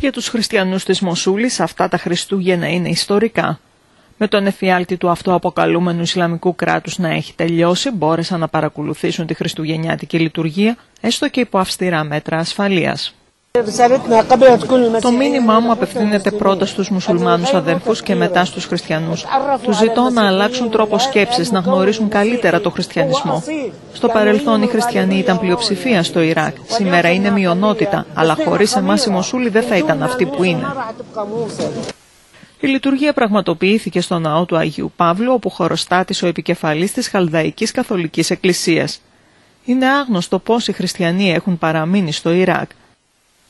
Για τους χριστιανούς της Μοσούλης αυτά τα Χριστούγεννα είναι ιστορικά. Με τον εφιάλτη του αυτοαποκαλούμενου Ισλαμικού κράτους να έχει τελειώσει, μπόρεσαν να παρακολουθήσουν τη χριστουγεννιάτικη λειτουργία, έστω και υπό αυστηρά μέτρα ασφαλείας. Το μήνυμά μου απευθύνεται πρώτα στους μουσουλμάνους αδέρφους και μετά στους χριστιανούς. Τους ζητώ να αλλάξουν τρόπο σκέψης, να γνωρίσουν καλύτερα το χριστιανισμό. Στο παρελθόν οι χριστιανοί ήταν πλειοψηφία στο Ιράκ. Σήμερα είναι μειονότητα, αλλά χωρίς εμάς η Μοσούλη δεν θα ήταν αυτή που είναι. Η λειτουργία πραγματοποιήθηκε στο ναό του Αγίου Παύλου, όπου χωροστάτησε ο επικεφαλής της Χαλδαϊκής Καθολικής Εκκλησίας. Είναι άγνωστο πόσοι χριστιανοί έχουν παραμείνει στο Ιράκ.